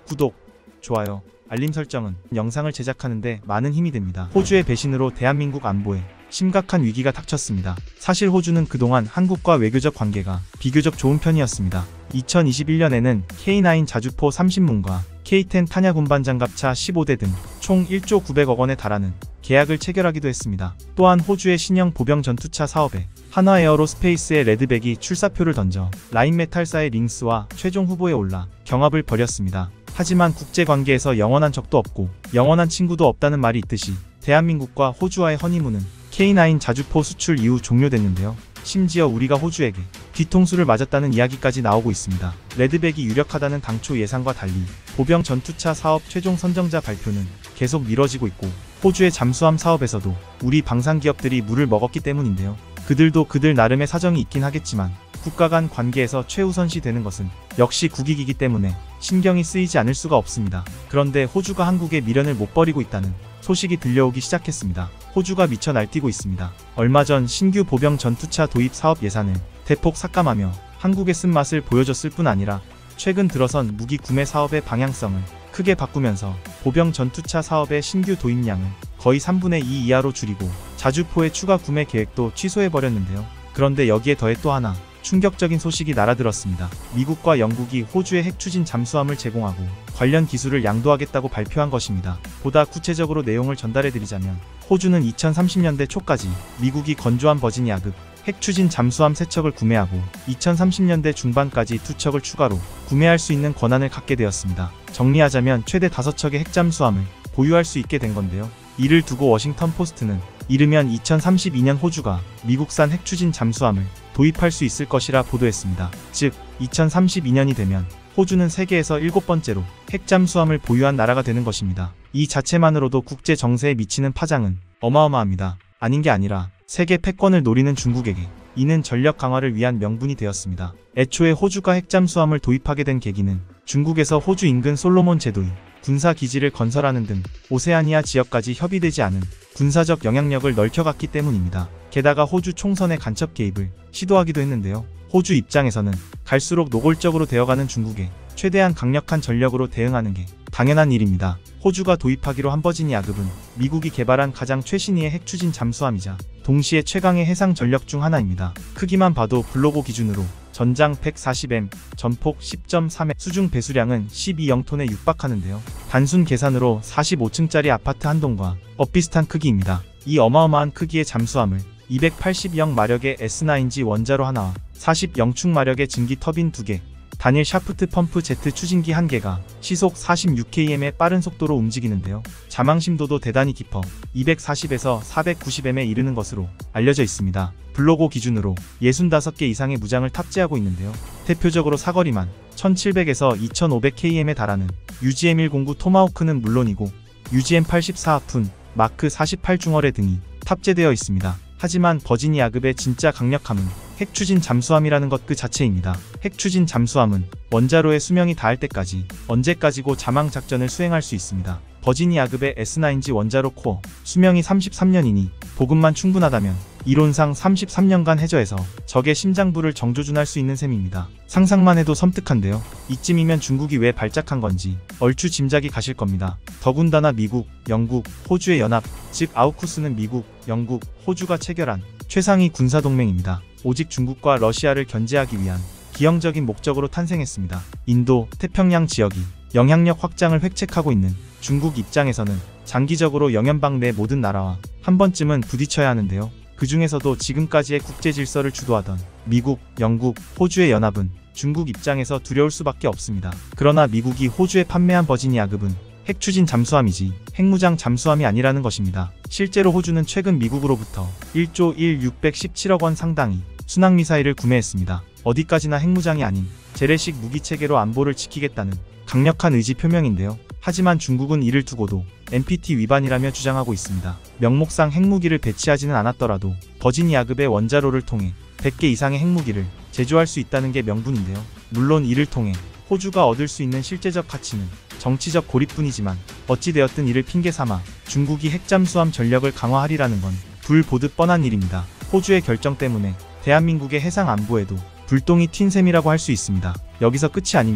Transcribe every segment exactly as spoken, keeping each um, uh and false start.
구독, 좋아요, 알림 설정은 영상을 제작하는데 많은 힘이 됩니다. 호주의 배신으로 대한민국 안보에 심각한 위기가 닥쳤습니다. 사실 호주는 그동안 한국과 외교적 관계가 비교적 좋은 편이었습니다. 이천이십일 년에는 케이 나인 자주포 삼십 문과 케이 텐 타냐 군반 장갑차 십오 대 등 총 일조 구백억 원에 달하는 계약을 체결하기도 했습니다. 또한 호주의 신형 보병 전투차 사업에 한화 에어로스페이스의 레드백이 출사표를 던져 라인메탈사의 링스와 최종 후보에 올라 경합을 벌였습니다. 하지만 국제관계에서 영원한 적도 없고 영원한 친구도 없다는 말이 있듯이 대한민국과 호주와의 허니문은 케이 나인 자주포 수출 이후 종료됐는데요. 심지어 우리가 호주에게 뒤통수를 맞았다는 이야기까지 나오고 있습니다. 레드백이 유력하다는 당초 예상과 달리 보병 전투차 사업 최종 선정자 발표는 계속 미뤄지고 있고 호주의 잠수함 사업에서도 우리 방산기업들이 물을 먹었기 때문인데요. 그들도 그들 나름의 사정이 있긴 하겠지만 국가 간 관계에서 최우선시 되는 것은 역시 국익이기 때문에 신경이 쓰이지 않을 수가 없습니다. 그런데 호주가 한국에 미련을 못 버리고 있다는 소식이 들려오기 시작했습니다. 호주가 미쳐 날뛰고 있습니다. 얼마 전 신규 보병 전투차 도입 사업 예산을 대폭 삭감하며 한국의 쓴맛을 보여줬을 뿐 아니라 최근 들어선 무기 구매 사업의 방향성을 크게 바꾸면서 보병 전투차 사업의 신규 도입량을 거의 삼분의 이 이하로 줄이고 자주포의 추가 구매 계획도 취소해버렸는데요. 그런데 여기에 더해 또 하나 충격적인 소식이 날아들었습니다. 미국과 영국이 호주에 핵추진 잠수함을 제공하고 관련 기술을 양도하겠다고 발표한 것입니다. 보다 구체적으로 내용을 전달해드리자면 호주는 이천삼십 년대 초까지 미국이 건조한 버지니아급 핵추진 잠수함 세 척을 구매하고 이천삼십 년대 중반까지 두 척을 추가로 구매할 수 있는 권한을 갖게 되었습니다. 정리하자면 최대 다섯 척의 핵잠수함을 보유할 수 있게 된 건데요. 이를 두고 워싱턴 포스트는 이르면 이천삼십이 년 호주가 미국산 핵추진 잠수함을 도입할 수 있을 것이라 보도했습니다. 즉 이천삼십이 년이 되면 호주는 세계에서 일곱 번째로 핵잠수함을 보유한 나라가 되는 것입니다. 이 자체만으로도 국제 정세에 미치는 파장은 어마어마합니다. 아닌 게 아니라 세계 패권을 노리는 중국에게 이는 전력 강화를 위한 명분이 되었습니다. 애초에 호주가 핵잠수함을 도입하게 된 계기는 중국에서 호주 인근 솔로몬 제도인 군사기지를 건설하는 등 오세아니아 지역까지 협의되지 않은 군사적 영향력을 넓혀갔기 때문입니다. 게다가 호주 총선의 간첩 개입을 시도하기도 했는데요. 호주 입장에서는 갈수록 노골적으로 되어가는 중국에 최대한 강력한 전력으로 대응하는 게 당연한 일입니다. 호주가 도입하기로 한 버지니아급은 미국이 개발한 가장 최신의의 핵추진 잠수함이자 동시에 최강의 해상 전력 중 하나입니다. 크기만 봐도 블로보 기준으로 전장 백사십 엠, 전폭 십 점 삼 엠, 수중 배수량은 십이 톤에 육박하는데요. 단순 계산으로 사십오 층짜리 아파트 한 동과 엇비슷한 크기입니다. 이 어마어마한 크기의 잠수함을 이백팔십 마력의 에스 나인 지 원자로 하나와 사십 축 마력의 증기 터빈 두 개, 단일 샤프트 펌프 제트 추진기 한 개가 시속 사십육 킬로미터의 빠른 속도로 움직이는데요. 자망심도도 대단히 깊어 이백사십에서 사백구십 엠에 이르는 것으로 알려져 있습니다. 블로고 기준으로 육십오 개 이상의 무장을 탑재하고 있는데요. 대표적으로 사거리만 천칠백에서 이천오백 킬로미터에 달하는 유지엠 백구 토마호크는 물론이고 유지엠 팔십사 하푼, 마크 사십팔 중어뢰 등이 탑재되어 있습니다. 하지만 버지니아급의 진짜 강력함은 핵추진 잠수함이라는 것 그 자체입니다. 핵추진 잠수함은 원자로의 수명이 닿을 때까지 언제까지고 자망 작전을 수행할 수 있습니다. 버지니아급의 에스 나인 지 원자로 코어 수명이 삼십삼 년이니 보급만 충분하다면 이론상 삼십삼 년간 해저에서 적의 심장부를 정조준할 수 있는 셈입니다. 상상만 해도 섬뜩한데요. 이쯤이면 중국이 왜 발작한 건지 얼추 짐작이 가실 겁니다. 더군다나 미국, 영국, 호주의 연합, 즉 아우쿠스는 미국, 영국, 호주가 체결한 최상위 군사동맹입니다. 오직 중국과 러시아를 견제하기 위한 기형적인 목적으로 탄생했습니다. 인도, 태평양 지역이 영향력 확장을 획책하고 있는 중국 입장에서는 장기적으로 영연방 내 모든 나라와 한 번쯤은 부딪혀야 하는데요. 그 중에서도 지금까지의 국제 질서를 주도하던 미국, 영국, 호주의 연합은 중국 입장에서 두려울 수밖에 없습니다. 그러나 미국이 호주에 판매한 버지니아급은 핵추진 잠수함이지 핵무장 잠수함이 아니라는 것입니다. 실제로 호주는 최근 미국으로부터 일조 천육백십칠억 원 상당의 순항미사일을 구매했습니다. 어디까지나 핵무장이 아닌 재래식 무기체계로 안보를 지키겠다는 강력한 의지 표명인데요. 하지만 중국은 이를 두고도 엔 피 티 위반이라며 주장하고 있습니다. 명목상 핵무기를 배치하지는 않았더라도 버지니아급의 원자로를 통해 백 개 이상의 핵무기를 제조할 수 있다는 게 명분인데요. 물론 이를 통해 호주가 얻을 수 있는 실제적 가치는 정치적 고립뿐이지만 어찌되었든 이를 핑계삼아 중국이 핵잠수함 전력을 강화하리라는 건 불보듯 뻔한 일입니다. 호주의 결정 때문에 대한민국의 해상 안보에도 불똥이 튄 셈이라고 할 수 있습니다. 여기서 끝이 아닙니다.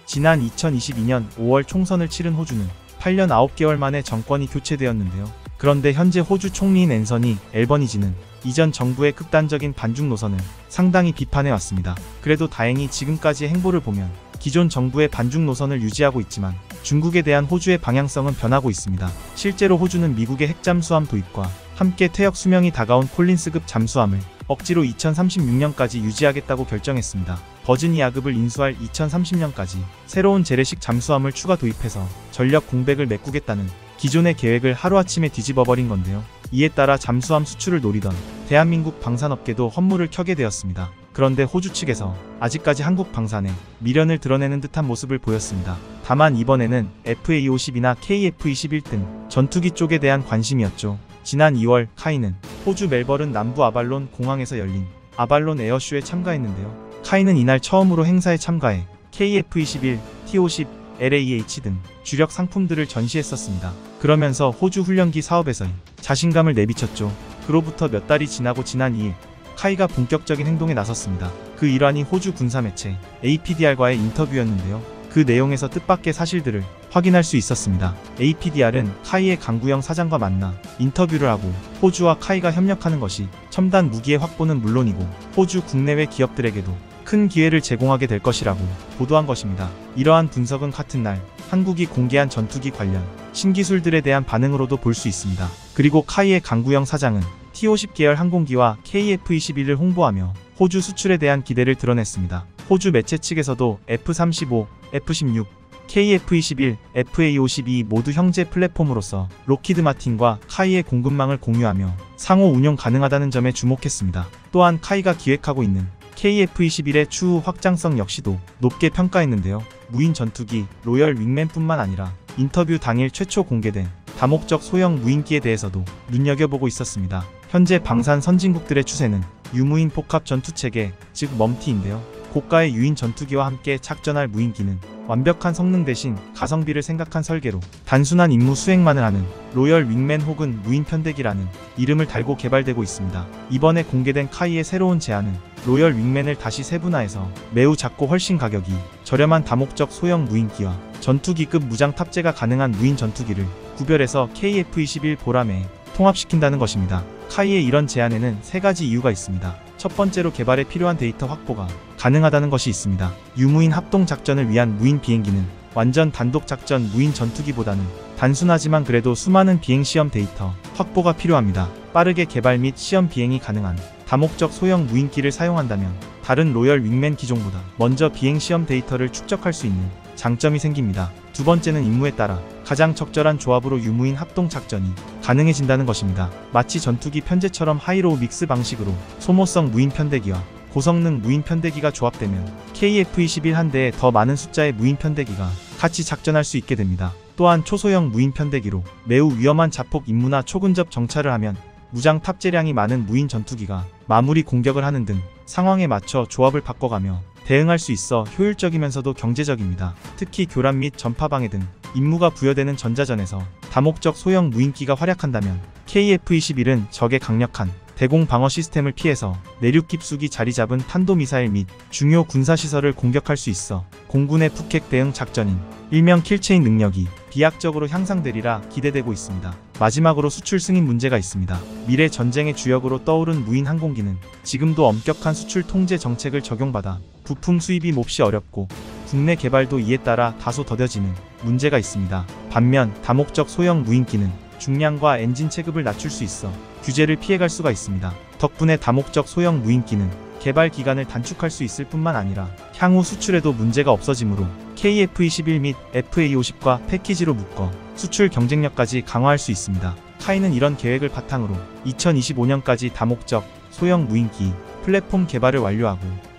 지난 이천이십이년 오월 총선을 치른 호주는 팔 년 아홉 개월 만에 정권이 교체되었는데요. 그런데 현재 호주 총리인 앤서니 앨버니지는 이전 정부의 극단적인 반중 노선을 상당히 비판해왔습니다. 그래도 다행히 지금까지의 행보를 보면 기존 정부의 반중 노선을 유지하고 있지만 중국에 대한 호주의 방향성은 변하고 있습니다. 실제로 호주는 미국의 핵잠수함 도입과 함께 퇴역 수명이 다가온 콜린스급 잠수함을 억지로 이천삼십육년까지 유지하겠다고 결정했습니다. 버지니아급을 인수할 이천삼십년까지 새로운 재래식 잠수함을 추가 도입해서 전력 공백을 메꾸겠다는 기존의 계획을 하루아침에 뒤집어버린 건데요. 이에 따라 잠수함 수출을 노리던 대한민국 방산업계도 헛물을 켜게 되었습니다. 그런데 호주 측에서 아직까지 한국 방산에 미련을 드러내는 듯한 모습을 보였습니다. 다만 이번에는 에프에이 오십이나 케이에프 이십일 등 전투기 쪽에 대한 관심이었죠. 지난 이월 카이는 호주 멜버른 남부 아발론 공항에서 열린 아발론 에어쇼에 참가했는데요. 카이는 이날 처음으로 행사에 참가해 케이에프 이십일, 티 오십, 엘에이에이치 등 주력 상품들을 전시했었습니다. 그러면서 호주 훈련기 사업에서의 자신감을 내비쳤죠. 그로부터 몇 달이 지나고 지난 이일 카이가 본격적인 행동에 나섰습니다. 그 일환이 호주 군사매체 에이피디알과의 인터뷰였는데요. 그 내용에서 뜻밖의 사실들을 확인할 수 있었습니다. 에이피디알은 카이의 강구영 사장과 만나 인터뷰를 하고 호주와 카이가 협력하는 것이 첨단 무기의 확보는 물론이고 호주 국내외 기업들에게도 큰 기회를 제공하게 될 것이라고 보도한 것입니다. 이러한 분석은 같은 날 한국이 공개한 전투기 관련 신기술들에 대한 반응으로도 볼 수 있습니다. 그리고 카이의 강구영 사장은 티 오십 계열 항공기와 케이에프 이십일을 홍보하며 호주 수출에 대한 기대를 드러냈습니다. 호주 매체 측에서도 에프 삼십오, 에프 십육, 케이에프 이십일, 에프에이 오십이 모두 형제 플랫폼으로서 로키드 마틴과 카이의 공급망을 공유하며 상호 운용 가능하다는 점에 주목했습니다. 또한 카이가 기획하고 있는 케이에프 이십일의 추후 확장성 역시도 높게 평가했는데요. 무인 전투기 로열 윙맨뿐만 아니라 인터뷰 당일 최초 공개된 다목적 소형 무인기에 대해서도 눈여겨보고 있었습니다. 현재 방산 선진국들의 추세는 유무인 복합 전투체계, 즉 멈티인데요. 고가의 유인 전투기와 함께 작전할 무인기는 완벽한 성능 대신 가성비를 생각한 설계로 단순한 임무 수행만을 하는 로열 윙맨 혹은 무인 편대기라는 이름을 달고 개발되고 있습니다. 이번에 공개된 카이의 새로운 제안은 로열 윙맨을 다시 세분화해서 매우 작고 훨씬 가격이 저렴한 다목적 소형 무인기와 전투기급 무장 탑재가 가능한 무인 전투기를 구별해서 케이에프 이십일 보람에 통합시킨다는 것입니다. 카이의 이런 제안에는 세 가지 이유가 있습니다. 첫 번째로 개발에 필요한 데이터 확보가 가능하다는 것이 있습니다. 유무인 합동 작전을 위한 무인 비행기는 완전 단독 작전 무인 전투기보다는 단순하지만 그래도 수많은 비행 시험 데이터 확보가 필요합니다. 빠르게 개발 및 시험 비행이 가능한 다목적 소형 무인기를 사용한다면 다른 로열 윙맨 기종보다 먼저 비행 시험 데이터를 축적할 수 있는 장점이 생깁니다. 두 번째는 임무에 따라 가장 적절한 조합으로 유무인 합동 작전이 가능해진다는 것입니다. 마치 전투기 편제처럼 하이로우 믹스 방식으로 소모성 무인 편대기와 고성능 무인 편대기가 조합되면 케이에프 이십일 한 대에 더 많은 숫자의 무인 편대기가 같이 작전할 수 있게 됩니다. 또한 초소형 무인 편대기로 매우 위험한 자폭 임무나 초근접 정찰을 하면 무장 탑재량이 많은 무인 전투기가 마무리 공격을 하는 등 상황에 맞춰 조합을 바꿔가며 대응할 수 있어 효율적이면서도 경제적입니다. 특히 교란 및 전파방해 등 임무가 부여되는 전자전에서 다목적 소형 무인기가 활약한다면 케이에프 이십일은 적의 강력한 대공 방어 시스템을 피해서 내륙 깊숙이 자리잡은 탄도미사일 및 중요 군사시설을 공격할 수 있어 공군의 북핵 대응 작전인 일명 킬체인 능력이 비약적으로 향상되리라 기대되고 있습니다. 마지막으로 수출 승인 문제가 있습니다. 미래 전쟁의 주역으로 떠오른 무인 항공기는 지금도 엄격한 수출 통제 정책을 적용받아 부품 수입이 몹시 어렵고 국내 개발도 이에 따라 다소 더뎌지는 문제가 있습니다. 반면 다목적 소형 무인기는 중량과 엔진 체급을 낮출 수 있어 규제를 피해갈 수가 있습니다. 덕분에 다목적 소형 무인기는 개발 기간을 단축할 수 있을 뿐만 아니라 향후 수출에도 문제가 없어지므로 케이에프 이십일 및 에프에이 오십과 패키지로 묶어 수출 경쟁력까지 강화할 수 있습니다. 카이는 이런 계획을 바탕으로 이천이십오년까지 다목적 소형 무인기 플랫폼 개발을 완료하고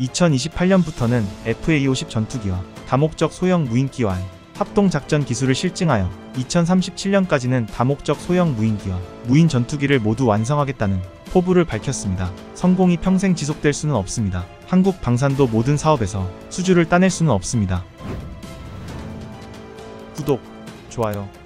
이천이십팔년부터는 에프에이 오십 전투기와 다목적 소형 무인기와의 합동작전 기술을 실증하여 이천삼십칠년까지는 다목적 소형 무인기와 무인 전투기를 모두 완성하겠다는 포부를 밝혔습니다. 성공이 평생 지속될 수는 없습니다. 한국 방산도 모든 사업에서 수주를 따낼 수는 없습니다. 구독, 좋아요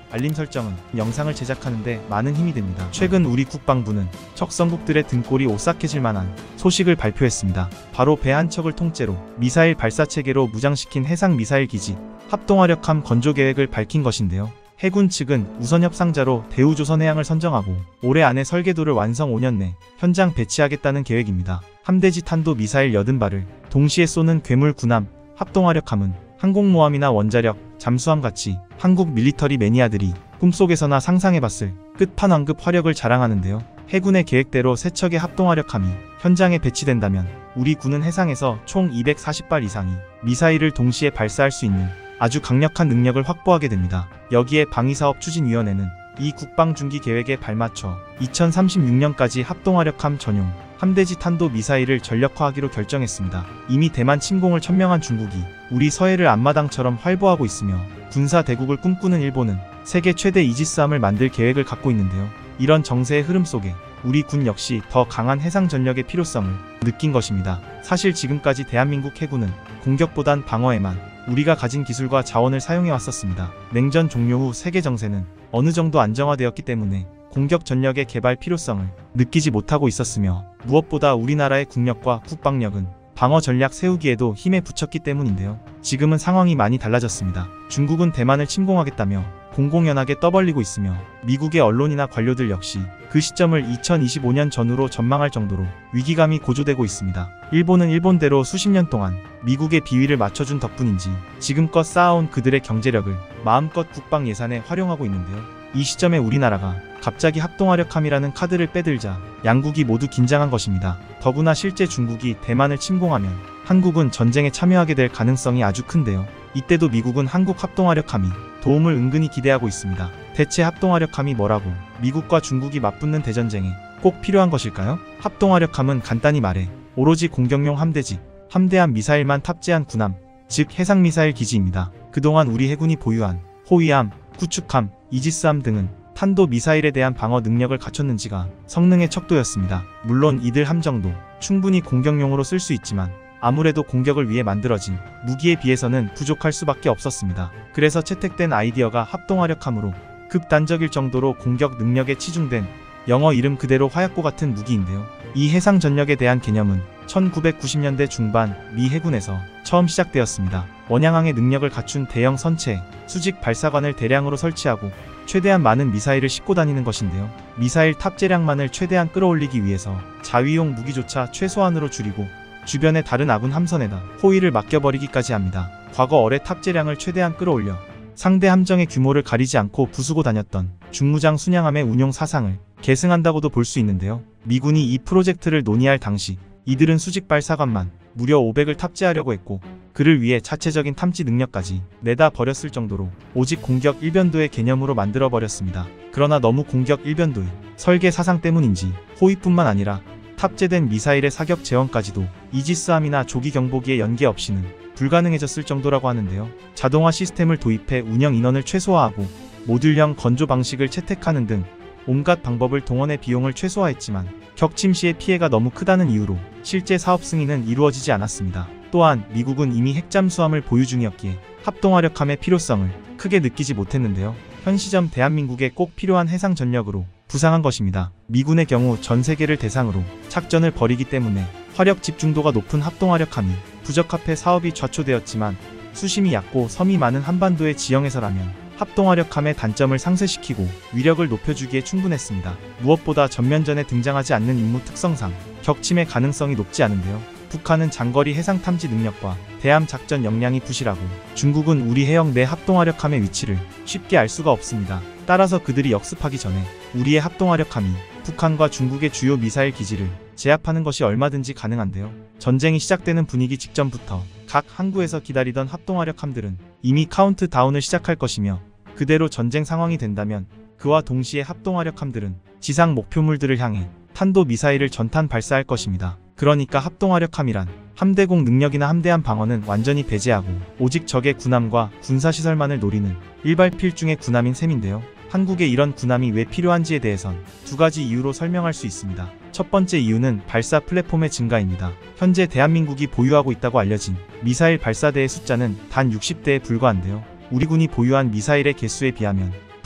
알림 설정은 영상을 제작하는데 많은 힘이 됩니다. 최근 우리 국방부는 적성국들의 등골이 오싹해질 만한 소식을 발표했습니다. 바로 배 한 척을 통째로 미사일 발사체계로 무장시킨 해상미사일 기지 합동화력함 건조 계획을 밝힌 것인데요. 해군 측은 우선 협상자로 대우조선해양을 선정하고 올해 안에 설계도를 완성 오 년 내 현장 배치하겠다는 계획입니다. 함대지 탄도 미사일 여든 발을 동시에 쏘는 괴물 군함 합동화력함은 항공모함이나 원자력, 잠수함 같이 한국 밀리터리 매니아들이 꿈속에서나 상상해봤을 끝판왕급 화력을 자랑하는데요. 해군의 계획대로 세 척의 합동화력함이 현장에 배치된다면 우리 군은 해상에서 총 이백사십 발 이상의 미사일을 동시에 발사할 수 있는 아주 강력한 능력을 확보하게 됩니다. 여기에 방위사업추진위원회는 이 국방중기 계획에 발맞춰 이천삼십육 년까지 합동화력함 전용 함대지 탄도 미사일을 전력화하기로 결정했습니다. 이미 대만 침공을 천명한 중국이 우리 서해를 앞마당처럼 활보하고 있으며 군사 대국을 꿈꾸는 일본은 세계 최대 이지스함을 만들 계획을 갖고 있는데요. 이런 정세의 흐름 속에 우리 군 역시 더 강한 해상 전력의 필요성을 느낀 것입니다. 사실 지금까지 대한민국 해군은 공격보단 방어에만 우리가 가진 기술과 자원을 사용해 왔었습니다. 냉전 종료 후 세계 정세는 어느 정도 안정화되었기 때문에 공격 전력의 개발 필요성을 느끼지 못하고 있었으며 무엇보다 우리나라의 국력과 국방력은 방어 전략 세우기에도 힘에 부쳤기 때문인데요. 지금은 상황이 많이 달라졌습니다. 중국은 대만을 침공하겠다며 공공연하게 떠벌리고 있으며 미국의 언론이나 관료들 역시 그 시점을 이천이십오 년 전후로 전망할 정도로 위기감이 고조되고 있습니다. 일본은 일본대로 수십 년 동안 미국의 비위를 맞춰준 덕분인지 지금껏 쌓아온 그들의 경제력을 마음껏 국방 예산에 활용하고 있는데요. 이 시점에 우리나라가 갑자기 합동화력함이라는 카드를 빼들자 양국이 모두 긴장한 것입니다. 더구나 실제 중국이 대만을 침공하면 한국은 전쟁에 참여하게 될 가능성이 아주 큰데요. 이때도 미국은 한국 합동화력함이 도움을 은근히 기대하고 있습니다. 대체 합동화력함이 뭐라고 미국과 중국이 맞붙는 대전쟁에 꼭 필요한 것일까요? 합동화력함은 간단히 말해 오로지 공격용 함대지, 함대함 미사일만 탑재한 군함, 즉 해상미사일 기지입니다. 그동안 우리 해군이 보유한 호위함, 구축함, 이지스함 등은 탄도 미사일에 대한 방어 능력을 갖췄는지가 성능의 척도였습니다. 물론 이들 함정도 충분히 공격용으로 쓸 수 있지만 아무래도 공격을 위해 만들어진 무기에 비해서는 부족할 수밖에 없었습니다. 그래서 채택된 아이디어가 합동화력함으로 극단적일 정도로 공격 능력에 치중된 영어 이름 그대로 화약고 같은 무기인데요. 이 해상 전력에 대한 개념은 천구백구십 년대 중반 미 해군에서 처음 시작되었습니다. 원양항의 능력을 갖춘 대형 선체에 수직 발사관을 대량으로 설치하고 최대한 많은 미사일을 싣고 다니는 것인데요. 미사일 탑재량만을 최대한 끌어올리기 위해서 자위용 무기조차 최소한으로 줄이고 주변의 다른 아군 함선에다 호위를 맡겨버리기까지 합니다. 과거 어뢰 탑재량을 최대한 끌어올려 상대 함정의 규모를 가리지 않고 부수고 다녔던 중무장 순양함의 운용 사상을 계승한다고도 볼 수 있는데요. 미군이 이 프로젝트를 논의할 당시 이들은 수직 발사관만 무려 오백을 탑재하려고 했고 그를 위해 자체적인 탐지 능력까지 내다 버렸을 정도로 오직 공격 일변도의 개념으로 만들어 버렸습니다. 그러나 너무 공격 일변도의 설계 사상 때문인지 호위뿐만 아니라 탑재된 미사일의 사격 제원까지도 이지스함이나 조기 경보기에 연계 없이는 불가능해졌을 정도라고 하는데요. 자동화 시스템을 도입해 운영 인원을 최소화하고 모듈형 건조 방식을 채택하는 등 온갖 방법을 동원해 비용을 최소화했지만 격침 시의 피해가 너무 크다는 이유로 실제 사업 승인은 이루어지지 않았습니다. 또한 미국은 이미 핵잠수함을 보유 중이었기에 합동화력함의 필요성을 크게 느끼지 못했는데요. 현 시점 대한민국에 꼭 필요한 해상 전력으로 부상한 것입니다. 미군의 경우 전 세계를 대상으로 작전을 벌이기 때문에 화력 집중도가 높은 합동화력함이 부적합해 사업이 좌초되었지만 수심이 얕고 섬이 많은 한반도의 지형에서라면 합동화력함의 단점을 상쇄시키고 위력을 높여주기에 충분했습니다. 무엇보다 전면전에 등장하지 않는 임무 특성상 격침의 가능성이 높지 않은데요. 북한은 장거리 해상 탐지 능력과 대함 작전 역량이 부실하고 중국은 우리 해역 내 합동화력함의 위치를 쉽게 알 수가 없습니다. 따라서 그들이 역습하기 전에 우리의 합동화력함이 북한과 중국의 주요 미사일 기지를 제압하는 것이 얼마든지 가능한데요. 전쟁이 시작되는 분위기 직전부터 각 항구에서 기다리던 합동화력함들은 이미 카운트다운을 시작할 것이며 그대로 전쟁 상황이 된다면 그와 동시에 합동화력함들은 지상 목표물들을 향해 탄도 미사일을 전탄 발사할 것입니다. 그러니까 합동화력함이란 함대공 능력이나 함대함 방어는 완전히 배제하고 오직 적의 군함과 군사시설만을 노리는 일발필중의 군함인 셈인데요. 한국에 이런 군함이 왜 필요한지에 대해선 두 가지 이유로 설명할 수 있습니다. 첫 번째 이유는 발사 플랫폼의 증가입니다. 현재 대한민국이 보유하고 있다고 알려진 미사일 발사대의 숫자는 단 육십 대에 불과한데요. 우리 군이 보유한 미사일의 개수에 비하면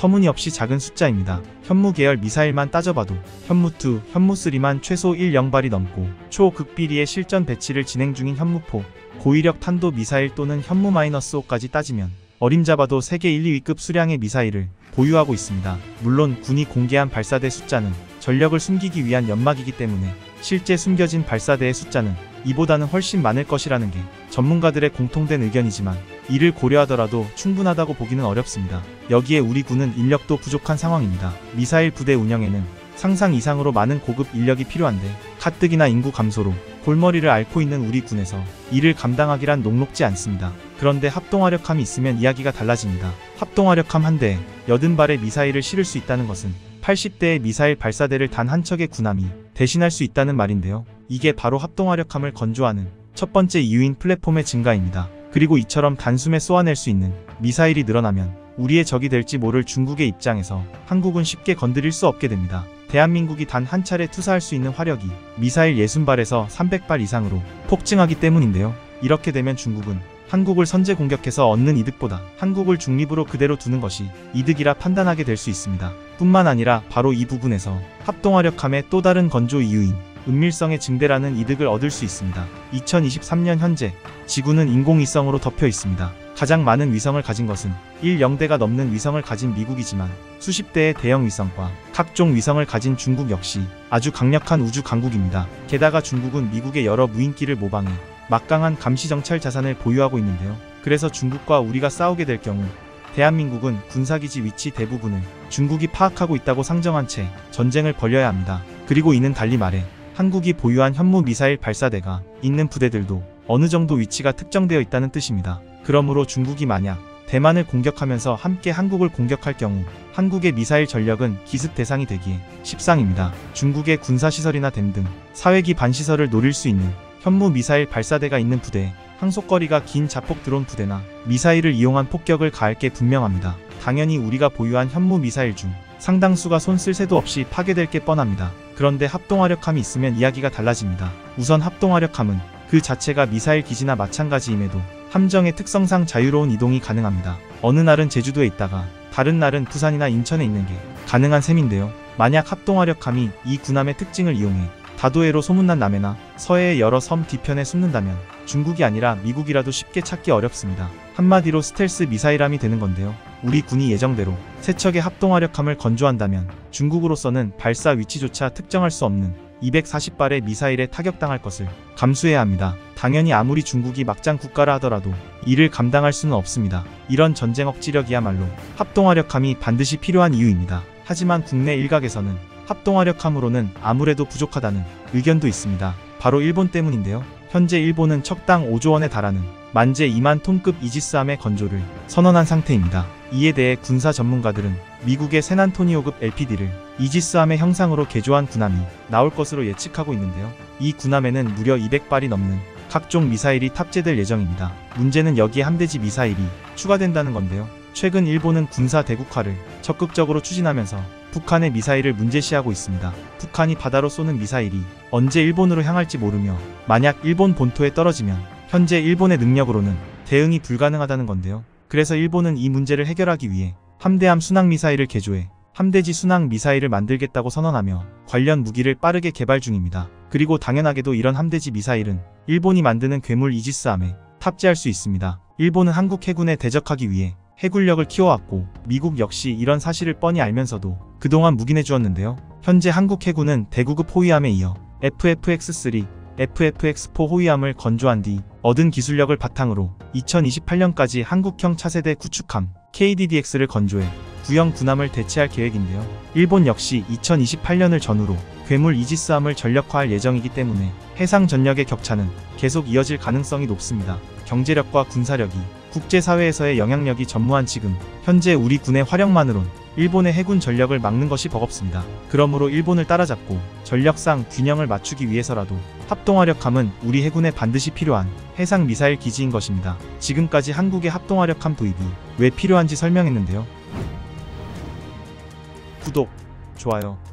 터무니없이 작은 숫자입니다. 현무 계열 미사일만 따져봐도 현무이, 현무삼만 최소 일 영발이 넘고 초극비리의 실전 배치를 진행 중인 현무사, 고위력 탄도 미사일 또는 현무-오까지 따지면 어림잡아도 세계 일, 이 위급 수량의 미사일을 보유하고 있습니다. 물론 군이 공개한 발사대 숫자는 전력을 숨기기 위한 연막이기 때문에 실제 숨겨진 발사대의 숫자는 이보다는 훨씬 많을 것이라는 게 전문가들의 공통된 의견이지만 이를 고려하더라도 충분하다고 보기는 어렵습니다. 여기에 우리 군은 인력도 부족한 상황입니다. 미사일 부대 운영에는 상상 이상으로 많은 고급 인력이 필요한데 가뜩이나 인구 감소로 골머리를 앓고 있는 우리 군에서 이를 감당하기란 녹록지 않습니다. 그런데 합동화력함이 있으면 이야기가 달라집니다. 합동화력함 한 대에 여든 발의 미사일을 실을 수 있다는 것은 팔십 대의 미사일 발사대를 단 한 척의 군함이 대신할 수 있다는 말인데요. 이게 바로 합동화력함을 건조하는 첫 번째 이유인 플랫폼의 증가입니다. 그리고 이처럼 단숨에 쏘아낼 수 있는 미사일이 늘어나면 우리의 적이 될지 모를 중국의 입장에서 한국은 쉽게 건드릴 수 없게 됩니다. 대한민국이 단 한 차례 투사할 수 있는 화력이 미사일 육십 발에서 삼백 발 이상으로 폭증하기 때문인데요. 이렇게 되면 중국은 한국을 선제 공격해서 얻는 이득보다 한국을 중립으로 그대로 두는 것이 이득이라 판단하게 될 수 있습니다. 뿐만 아니라 바로 이 부분에서 합동화력함의 또 다른 건조 이유인 은밀성의 증대라는 이득을 얻을 수 있습니다. 이천이십삼 년 현재 지구는 인공위성으로 덮여 있습니다. 가장 많은 위성을 가진 것은 십 대가 넘는 위성을 가진 미국이지만 수십 대의 대형 위성과 각종 위성을 가진 중국 역시 아주 강력한 우주 강국입니다. 게다가 중국은 미국의 여러 무인기를 모방해 막강한 감시정찰 자산을 보유하고 있는데요. 그래서 중국과 우리가 싸우게 될 경우 대한민국은 군사기지 위치 대부분을 중국이 파악하고 있다고 상정한 채 전쟁을 벌여야 합니다. 그리고 이는 달리 말해 한국이 보유한 현무 미사일 발사대가 있는 부대들도 어느 정도 위치가 특정되어 있다는 뜻입니다. 그러므로 중국이 만약 대만을 공격하면서 함께 한국을 공격할 경우 한국의 미사일 전력은 기습 대상이 되기에 십상입니다. 중국의 군사시설이나 댐 등 사회기 반시설을 노릴 수 있는 현무 미사일 발사대가 있는 부대에 항속거리가 긴 자폭 드론 부대나 미사일을 이용한 폭격을 가할 게 분명합니다. 당연히 우리가 보유한 현무 미사일 중 상당수가 손 쓸 새도 없이 파괴될 게 뻔합니다. 그런데 합동화력함이 있으면 이야기가 달라집니다. 우선 합동화력함은 그 자체가 미사일 기지나 마찬가지임에도 함정의 특성상 자유로운 이동이 가능합니다. 어느 날은 제주도에 있다가 다른 날은 부산이나 인천에 있는 게 가능한 셈인데요. 만약 합동화력함이 이 군함의 특징을 이용해 다도해로 소문난 남해나 서해의 여러 섬 뒤편에 숨는다면 중국이 아니라 미국이라도 쉽게 찾기 어렵습니다. 한마디로 스텔스 미사일함이 되는 건데요. 우리 군이 예정대로 세 척의 합동화력함을 건조한다면 중국으로서는 발사 위치조차 특정할 수 없는 이백사십 발의 미사일에 타격당할 것을 감수해야 합니다. 당연히 아무리 중국이 막장 국가라 하더라도 이를 감당할 수는 없습니다. 이런 전쟁 억지력이야말로 합동화력함이 반드시 필요한 이유입니다. 하지만 국내 일각에서는 합동화력함으로는 아무래도 부족하다는 의견도 있습니다. 바로 일본 때문인데요. 현재 일본은 척당 오조 원에 달하는 만재 이만 톤급 이지스함의 건조를 선언한 상태입니다. 이에 대해 군사 전문가들은 미국의 샌안토니오급 엘피디를 이지스함의 형상으로 개조한 군함이 나올 것으로 예측하고 있는데요. 이 군함에는 무려 이백 발이 넘는 각종 미사일이 탑재될 예정입니다. 문제는 여기에 함대지 미사일이 추가된다는 건데요. 최근 일본은 군사 대국화를 적극적으로 추진하면서 북한의 미사일을 문제시하고 있습니다. 북한이 바다로 쏘는 미사일이 언제 일본으로 향할지 모르며 만약 일본 본토에 떨어지면 현재 일본의 능력으로는 대응이 불가능하다는 건데요. 그래서 일본은 이 문제를 해결하기 위해 함대함 순항미사일을 개조해 함대지 순항미사일을 만들겠다고 선언하며 관련 무기를 빠르게 개발 중입니다. 그리고 당연하게도 이런 함대지 미사일은 일본이 만드는 괴물 이지스함에 탑재할 수 있습니다. 일본은 한국 해군에 대적하기 위해 해군력을 키워왔고 미국 역시 이런 사실을 뻔히 알면서도 그동안 묵인해 주었는데요. 현재 한국 해군은 대구급 호위함에 이어 에프에프엑스 쓰리, 에프에프엑스 사 호위함을 건조한 뒤 얻은 기술력을 바탕으로 이천이십팔 년까지 한국형 차세대 구축함 케이디디엑스를 건조해 구형 군함을 대체할 계획인데요. 일본 역시 이천이십팔 년을 전후로 괴물 이지스함을 전력화할 예정이기 때문에 해상 전력의 격차는 계속 이어질 가능성이 높습니다. 경제력과 군사력이 국제사회에서의 영향력이 전무한 지금 현재 우리 군의 화력만으론 일본의 해군 전력을 막는 것이 버겁습니다. 그러므로 일본을 따라잡고 전력상 균형을 맞추기 위해서라도 합동화력함은 우리 해군에 반드시 필요한 해상 미사일 기지인 것입니다. 지금까지 한국의 합동화력함 도입이 왜 필요한지 설명했는데요. 구독, 좋아요,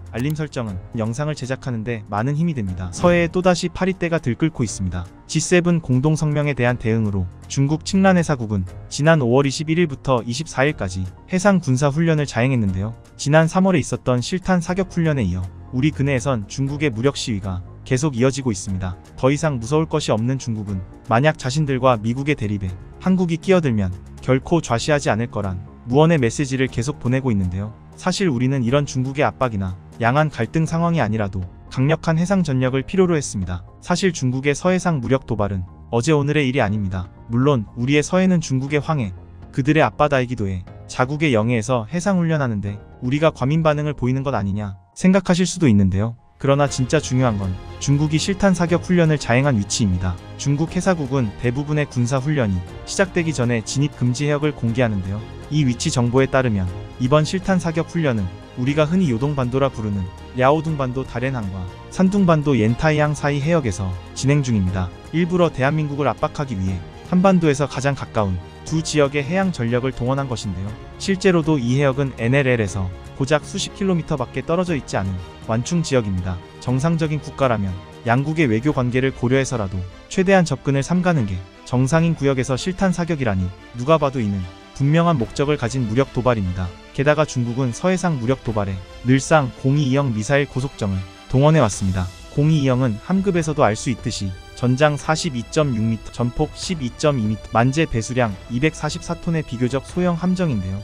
알림 설정은 영상을 제작하는데 많은 힘이 됩니다. 서해에 또다시 파리떼가 들끓고 있습니다. 지 세븐 공동성명에 대한 대응으로 중국 칭란해사국은 지난 오월 이십일일부터 이십사일까지 해상 군사훈련을 자행했는데요. 지난 삼월에 있었던 실탄 사격훈련에 이어 우리 근해에선 중국의 무력 시위가 계속 이어지고 있습니다. 더 이상 무서울 것이 없는 중국은 만약 자신들과 미국의 대립에 한국이 끼어들면 결코 좌시하지 않을 거란 무언의 메시지를 계속 보내고 있는데요. 사실 우리는 이런 중국의 압박이나 양안 갈등 상황이 아니라도 강력한 해상 전력을 필요로 했습니다. 사실 중국의 서해상 무력 도발은 어제 오늘의 일이 아닙니다. 물론 우리의 서해는 중국의 황해, 그들의 앞바다이기도 해 자국의 영해에서 해상훈련하는데 우리가 과민 반응을 보이는 것 아니냐 생각하실 수도 있는데요. 그러나 진짜 중요한 건 중국이 실탄 사격 훈련을 자행한 위치입니다. 중국 해사국은 대부분의 군사훈련이 시작되기 전에 진입 금지 해역을 공개하는데요. 이 위치 정보에 따르면 이번 실탄 사격 훈련은 우리가 흔히 요동반도라 부르는 랴오둥반도 다롄항과 산둥반도 옌타이항 사이 해역에서 진행 중입니다. 일부러 대한민국을 압박하기 위해 한반도에서 가장 가까운 두 지역의 해양 전력을 동원한 것인데요. 실제로도 이 해역은 엔엘엘에서 고작 수십 킬로미터밖에 떨어져 있지 않은 완충 지역입니다. 정상적인 국가라면 양국의 외교 관계를 고려해서라도 최대한 접근을 삼가는 게 정상인 구역에서 실탄 사격이라니 누가 봐도 이는 분명한 목적을 가진 무력 도발입니다. 게다가 중국은 서해상 무력 도발에 늘상 공이이형 미사일 고속정을 동원해왔습니다. 공이이형은 함급에서도 알 수 있듯이 전장 사십이 점 육 미터, 전폭 십이 점 이 미터, 만재 배수량 이백사십사 톤의 비교적 소형 함정인데요.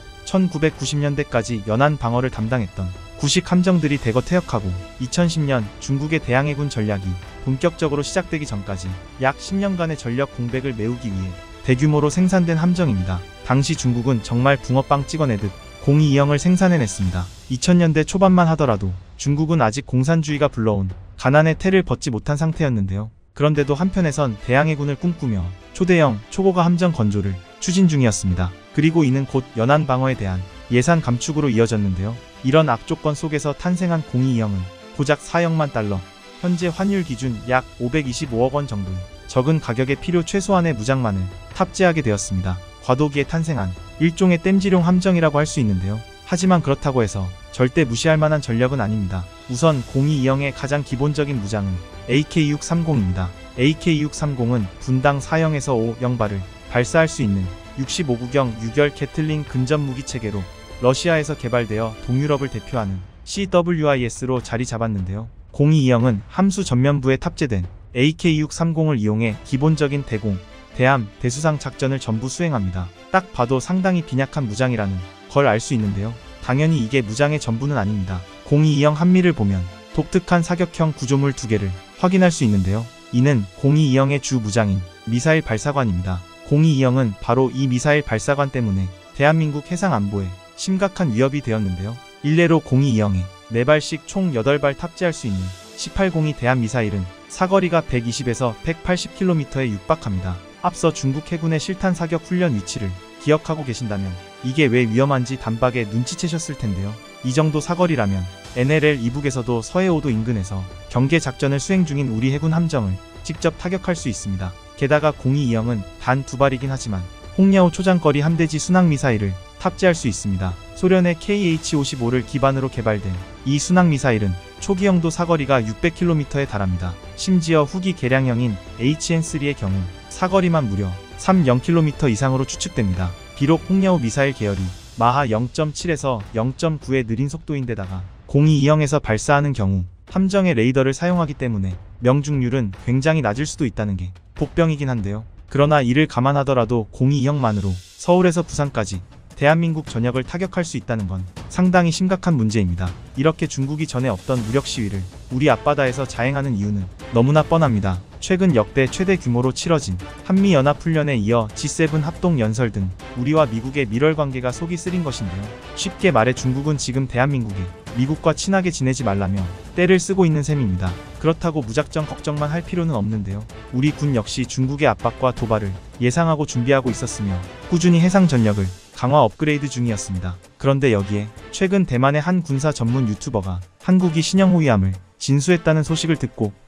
천구백구십년대까지 연안 방어를 담당했던 구식 함정들이 대거 퇴역하고 이천십년 중국의 대항해군 전략이 본격적으로 시작되기 전까지 약 십년간의 전력 공백을 메우기 위해 대규모로 생산된 함정입니다. 당시 중국은 정말 붕어빵 찍어내듯 공이이형을 생산해냈습니다. 이천년대 초반만 하더라도 중국은 아직 공산주의가 불러온 가난의 태를 벗지 못한 상태였는데요. 그런데도 한편에선 대항해군을 꿈꾸며 초대형, 초고가 함정 건조를 추진 중이었습니다. 그리고 이는 곧 연안 방어에 대한 예산 감축으로 이어졌는데요. 이런 악조건 속에서 탄생한 공이이형은 고작 사억만 달러, 현재 환율 기준 약 오백이십오억 원 정도의 적은 가격에 필요 최소한의 무장만을 탑재하게 되었습니다. 과도기에 탄생한 일종의 땜질용 함정이라고 할 수 있는데요. 하지만 그렇다고 해서 절대 무시할 만한 전력은 아닙니다. 우선 공이이형의 가장 기본적인 무장은 에이케이 육백삼십입니다. 에이케이 육백삼십은 분당 사형에서 오영발을 발사할 수 있는 육십오 구경 유결 게틀링 근접 무기 체계로 러시아에서 개발되어 동유럽을 대표하는 씨더블유아이에스로 자리 잡았는데요. 공이이형은 함수 전면부에 탑재된 에이케이 육백삼십을 이용해 기본적인 대공, 대함, 대수상 작전을 전부 수행합니다. 딱 봐도 상당히 빈약한 무장이라는 걸 알 수 있는데요. 당연히 이게 무장의 전부는 아닙니다. 공이이형 한미를 보면 독특한 사격형 구조물 두 개를 확인할 수 있는데요. 이는 공이이형의 주 무장인 미사일 발사관입니다. 공이이형은 바로 이 미사일 발사관 때문에 대한민국 해상 안보에 심각한 위협이 되었는데요. 일례로 공이이형에 네 발씩 총 여덟 발 탑재할 수 있는 십팔 공이 대한미사일은 사거리가 백이십에서 백팔십 킬로미터에 육박합니다. 앞서 중국 해군의 실탄 사격 훈련 위치를 기억하고 계신다면 이게 왜 위험한지 단박에 눈치채셨을 텐데요. 이 정도 사거리라면 엔엘엘 이북에서도 서해오도 인근에서 경계 작전을 수행 중인 우리 해군 함정을 직접 타격할 수 있습니다. 게다가 공이이형은 단 두 발이긴 하지만 홍야오 초장거리 함대지 순항미사일을 탑재할 수 있습니다. 소련의 케이에이치 오십오를 기반으로 개발된 이 순항미사일은 초기형도 사거리가 육백 킬로미터에 달합니다. 심지어 후기 개량형인 에이치엔 쓰리의 경우 사거리만 무려 삼십 킬로미터 이상으로 추측됩니다. 비록 홍야오 미사일 계열이 마하 영 점 칠에서 영 점 구의 느린 속도인데다가 공이이형에서 발사하는 경우 함정의 레이더를 사용하기 때문에 명중률은 굉장히 낮을 수도 있다는 게 복병이긴 한데요. 그러나 이를 감안하더라도 공이이형만으로 서울에서 부산까지 대한민국 전역을 타격할 수 있다는 건 상당히 심각한 문제입니다. 이렇게 중국이 전에 없던 무력 시위를 우리 앞바다에서 자행하는 이유는 너무나 뻔합니다. 최근 역대 최대 규모로 치러진 한미연합훈련에 이어 지 세븐 합동연설 등 우리와 미국의 밀월 관계가 속이 쓰린 것인데요. 쉽게 말해 중국은 지금 대한민국이 미국과 친하게 지내지 말라며 떼를 쓰고 있는 셈입니다. 그렇다고 무작정 걱정만 할 필요는 없는데요. 우리 군 역시 중국의 압박과 도발을 예상하고 준비하고 있었으며 꾸준히 해상 전력을 강화 업그레이드 중이었습니다. 그런데 여기에 최근 대만의 한 군사 전문 유튜버가 한국이 신형 호위함을 진수했다는 소식을 듣고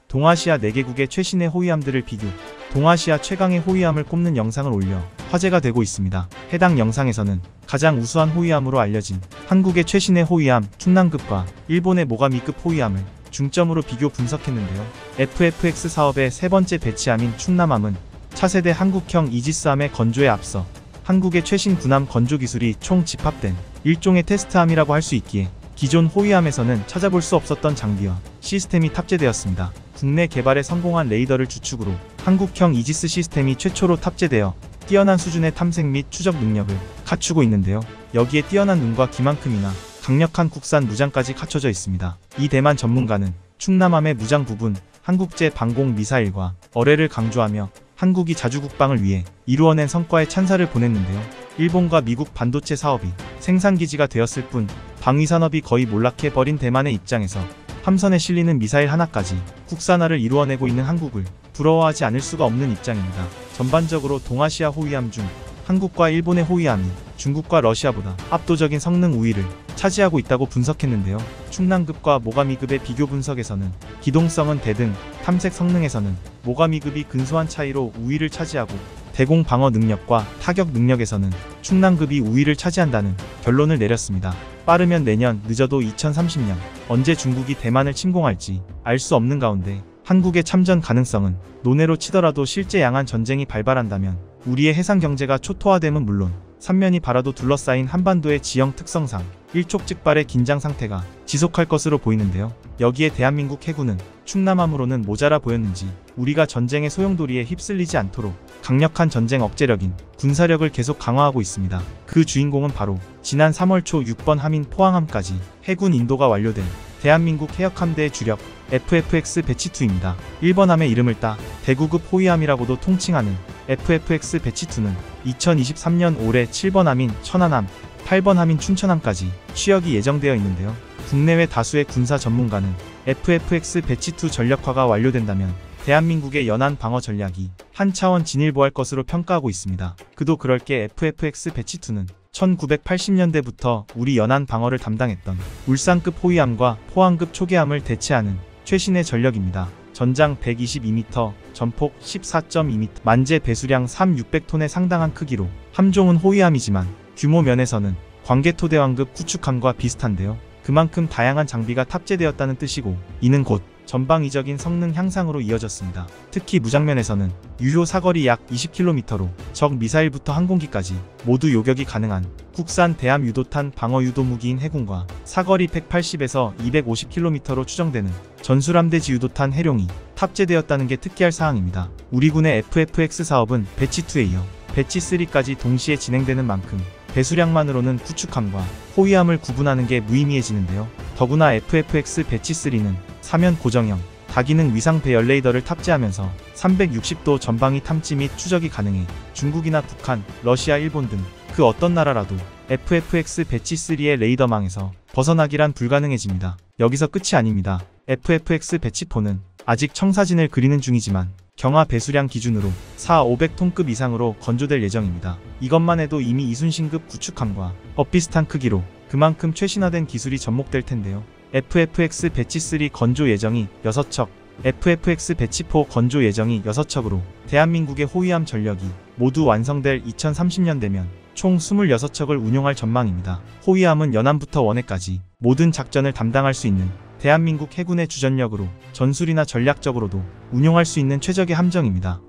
동아시아 네 개국의 최신의 호위함들을 비교, 동아시아 최강의 호위함을 꼽는 영상을 올려 화제가 되고 있습니다. 해당 영상에서는 가장 우수한 호위함으로 알려진 한국의 최신의 호위함 충남급과 일본의 모가미급 호위함을 중점으로 비교 분석했는데요. 에프에프엑스 사업의 세 번째 배치함인 충남함은 차세대 한국형 이지스함의 건조에 앞서 한국의 최신 군함 건조 기술이 총 집합된 일종의 테스트함이라고 할 수 있기에 기존 호위함에서는 찾아볼 수 없었던 장비와 시스템이 탑재되었습니다. 국내 개발에 성공한 레이더를 주축으로 한국형 이지스 시스템이 최초로 탑재되어 뛰어난 수준의 탐색 및 추적 능력을 갖추고 있는데요. 여기에 뛰어난 눈과 기만큼이나 강력한 국산 무장까지 갖춰져 있습니다. 이 대만 전문가는 충남함의 무장 부분, 한국제 방공 미사일과 어뢰를 강조하며 한국이 자주국방을 위해 이루어낸 성과에 찬사를 보냈는데요. 일본과 미국 반도체 사업이 생산기지가 되었을 뿐 방위산업이 거의 몰락해버린 대만의 입장에서 함선에 실리는 미사일 하나까지 국산화를 이루어내고 있는 한국을 부러워하지 않을 수가 없는 입장입니다. 전반적으로 동아시아 호위함 중 한국과 일본의 호위함이 중국과 러시아보다 압도적인 성능 우위를 차지하고 있다고 분석했는데요. 충남급과 모가미급의 비교 분석에서는 기동성은 대등, 탐색 성능에서는 모가미급이 근소한 차이로 우위를 차지하고 대공 방어 능력과 타격 능력에서는 충남급이 우위를 차지한다는 결론을 내렸습니다. 빠르면 내년, 늦어도 이천삼십 년 언제 중국이 대만을 침공할지 알 수 없는 가운데 한국의 참전 가능성은 논외로 치더라도 실제 양안 전쟁이 발발한다면 우리의 해상 경제가 초토화됨은 물론 삼면이 바라도 둘러싸인 한반도의 지형 특성상 일촉즉발의 긴장 상태가 지속할 것으로 보이는데요. 여기에 대한민국 해군은 충남함으로는 모자라 보였는지 우리가 전쟁의 소용돌이에 휩쓸리지 않도록 강력한 전쟁 억제력인 군사력을 계속 강화하고 있습니다. 그 주인공은 바로 지난 삼월 초 육 번 함인 포항함까지 해군 인도가 완료된 대한민국 해역함대의 주력 에프에프엑스 배치이입니다. 일 번 함의 이름을 따 대구급 호위함이라고도 통칭하는 에프에프엑스 배치이는 이천이십삼 년 올해 칠 번 함인 천안함, 팔 번 함인 춘천함까지 취역이 예정되어 있는데요. 국내외 다수의 군사 전문가는 에프에프엑스 배치이 전력화가 완료된다면 대한민국의 연안 방어 전략이 한 차원 진일보할 것으로 평가하고 있습니다. 그도 그럴 게 에프에프엑스 배치이는 천구백팔십 년대부터 우리 연안 방어를 담당했던 울산급 호위함과 포항급 초계함을 대체하는 최신의 전력입니다. 전장 백이십이 미터, 전폭 십사 점 이 미터, 만재 배수량 삼천육백 톤에 상당한 크기로 함종은 호위함이지만 규모 면에서는 광개토대왕급 구축함과 비슷한데요. 그만큼 다양한 장비가 탑재되었다는 뜻이고 이는 곧 전방위적인 성능 향상으로 이어졌습니다. 특히 무장면에서는 유효 사거리 약 이십 킬로미터로 적 미사일부터 항공기까지 모두 요격이 가능한 국산 대함 유도탄 방어 유도 무기인 해군과 사거리 백팔십에서 이백오십 킬로미터로 추정되는 전술함대지 유도탄 해룡이 탑재되었다는 게 특기할 사항입니다. 우리 군의 에프에프엑스 사업은 배치이에 이어 배치삼까지 동시에 진행되는 만큼 배수량만으로는 구축함과 호위함을 구분하는 게 무의미해지는데요. 더구나 에프에프엑스 배치삼은 사면 고정형 다기능 위상 배열 레이더를 탑재하면서 삼백육십 도 전방위 탐지 및 추적이 가능해 중국이나 북한, 러시아, 일본 등 그 어떤 나라라도 에프에프엑스 배치삼의 레이더망에서 벗어나기란 불가능해집니다. 여기서 끝이 아닙니다. 에프에프엑스 배치사는 아직 청사진을 그리는 중이지만 경하 배수량 기준으로 사, 오백 톤급 이상으로 건조될 예정입니다. 이것만 해도 이미 이순신급 구축함과 엇비슷한 크기로 그만큼 최신화된 기술이 접목될 텐데요. 에프에프엑스 배치삼 건조 예정이 여섯 척, 에프에프엑스 배치사 건조 예정이 여섯 척으로 대한민국의 호위함 전력이 모두 완성될 이천삼십 년 되면 총 이십육 척을 운용할 전망입니다. 호위함은 연안부터 원해까지 모든 작전을 담당할 수 있는 대한민국 해군의 주전력으로 전술이나 전략적으로도 운용할 수 있는 최적의 함정입니다.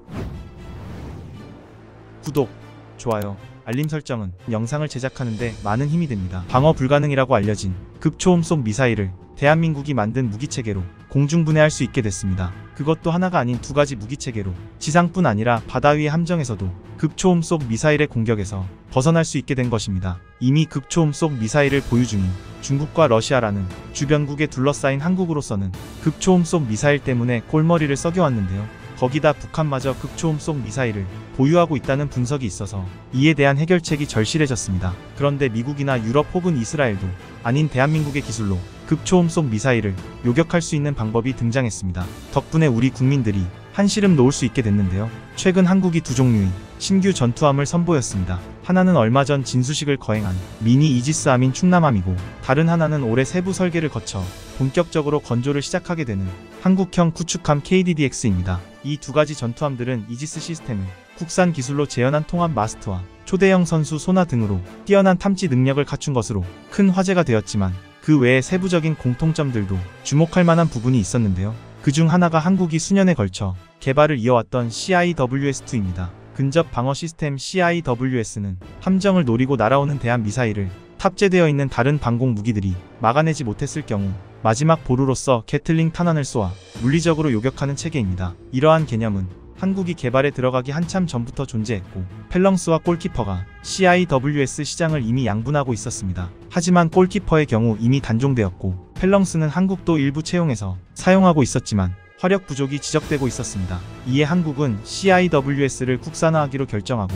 구독, 좋아요, 알림 설정은 영상을 제작하는데 많은 힘이 됩니다. 방어 불가능이라고 알려진 극초음속 미사일을 대한민국이 만든 무기체계로 공중분해할 수 있게 됐습니다. 그것도 하나가 아닌 두 가지 무기체계로 지상뿐 아니라 바다 위의 함정에서도 극초음속 미사일의 공격에서 벗어날 수 있게 된 것입니다. 이미 극초음속 미사일을 보유 중인 중국과 러시아라는 주변국에 둘러싸인 한국으로서는 극초음속 미사일 때문에 꼴머리를 썩여왔는데요. 거기다 북한마저 극초음속 미사일을 보유하고 있다는 분석이 있어서 이에 대한 해결책이 절실해졌습니다. 그런데 미국이나 유럽 혹은 이스라엘도 아닌 대한민국의 기술로 극초음속 미사일을 요격할 수 있는 방법이 등장했습니다. 덕분에 우리 국민들이 한시름 놓을 수 있게 됐는데요. 최근 한국이 두 종류의 신규 전투함을 선보였습니다. 하나는 얼마 전 진수식을 거행한 미니 이지스함인 충남함이고 다른 하나는 올해 세부 설계를 거쳐 본격적으로 건조를 시작하게 되는 한국형 구축함 케이디디엑스입니다. 이 두 가지 전투함들은 이지스 시스템을 국산 기술로 재현한 통합 마스트와 초대형 선수 소나 등으로 뛰어난 탐지 능력을 갖춘 것으로 큰 화제가 되었지만 그 외에 세부적인 공통점들도 주목할 만한 부분이 있었는데요. 그중 하나가 한국이 수년에 걸쳐 개발을 이어왔던 씨아이더블유에스이입니다. 근접 방어 시스템 씨아이더블유에스는 함정을 노리고 날아오는 대한 미사일을 탑재되어 있는 다른 방공 무기들이 막아내지 못했을 경우 마지막 보루로서 게틀링 탄환을 쏘아 물리적으로 요격하는 체계입니다. 이러한 개념은 한국이 개발에 들어가기 한참 전부터 존재했고 펠렁스와 골키퍼가 씨아이더블유에스 시장을 이미 양분하고 있었습니다. 하지만 골키퍼의 경우 이미 단종되었고 펠렁스는 한국도 일부 채용해서 사용하고 있었지만 화력 부족이 지적되고 있었습니다. 이에 한국은 씨아이더블유에스를 국산화하기로 결정하고